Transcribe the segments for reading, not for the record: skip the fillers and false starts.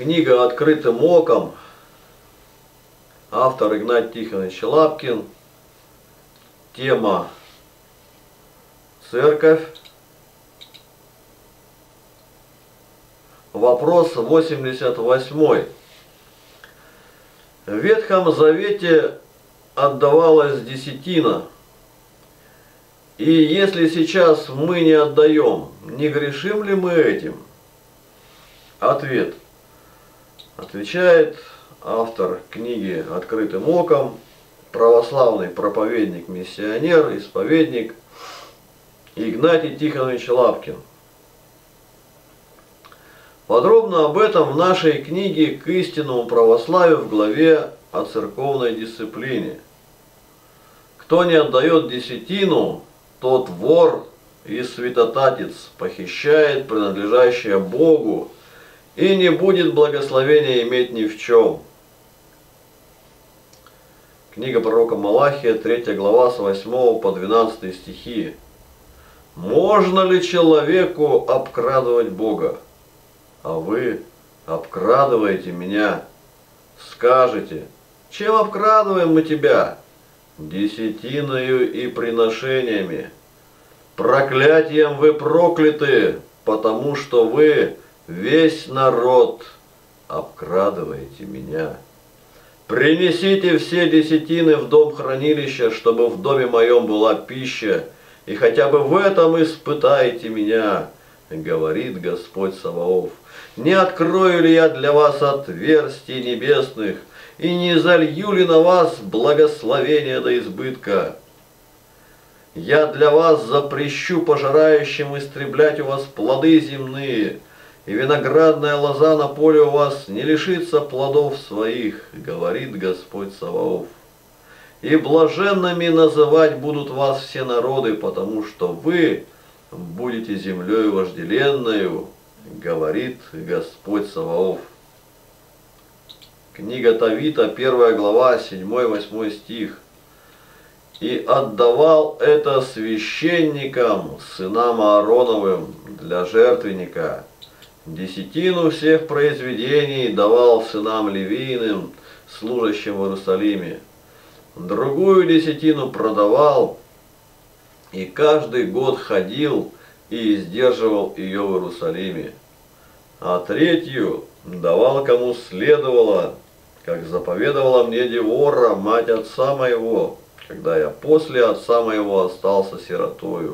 Книга «Открытым оком». Автор Игнатий Тихонович Лапкин. Тема «Церковь». Вопрос 88. В Ветхом Завете отдавалась десятина. И если сейчас мы не отдаем, не грешим ли мы этим? Ответ. Отвечает автор книги «Открытым оком», православный проповедник-миссионер, исповедник Игнатий Тихонович Лапкин. Подробно об этом в нашей книге «К истинному православию» в главе о церковной дисциплине. Кто не отдает десятину, тот вор и святотатец, похищает принадлежащее Богу и не будет благословения иметь ни в чем. Книга пророка Малахия, 3 глава, с 8 по 12 стихи. «Можно ли человеку обкрадывать Бога? А вы обкрадываете меня. Скажете, чем обкрадываем мы тебя? Десятиною и приношениями. Проклятием вы прокляты, потому что вы, весь народ, обкрадываете меня. Принесите все десятины в дом хранилища, чтобы в доме моем была пища, и хотя бы в этом испытайте меня, говорит Господь Саваоф. Не открою ли я для вас отверстий небесных, и не залью ли на вас благословение до избытка? Я для вас запрещу пожирающим истреблять у вас плоды земные, и виноградная лоза на поле у вас не лишится плодов своих, говорит Господь Саваоф. И блаженными называть будут вас все народы, потому что вы будете землею вожделенною, говорит Господь Саваоф». Книга Тавита, 1 глава, 7-8 стих. «И отдавал это священникам, сынам Аароновым, для жертвенника. Десятину всех произведений давал сынам Левийным, служащим в Иерусалиме. Другую десятину продавал, и каждый год ходил и издерживал ее в Иерусалиме. А третью давал кому следовало, как заповедовала мне Девора, мать отца моего, когда я после отца моего остался сиротою.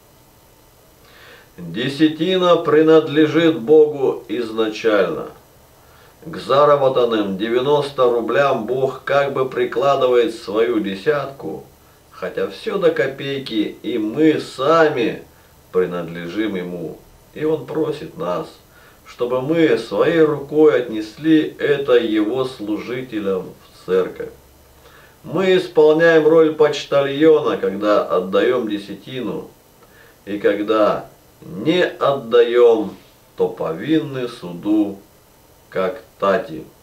Десятина принадлежит Богу изначально. К заработанным 90 рублям Бог как бы прикладывает свою десятку, хотя все до копейки, и мы сами принадлежим Ему. И Он просит нас, чтобы мы своей рукой отнесли это Его служителям в церковь. Мы исполняем роль почтальона, когда отдаем десятину, и когда не отдаем, то повинны суду, как тати.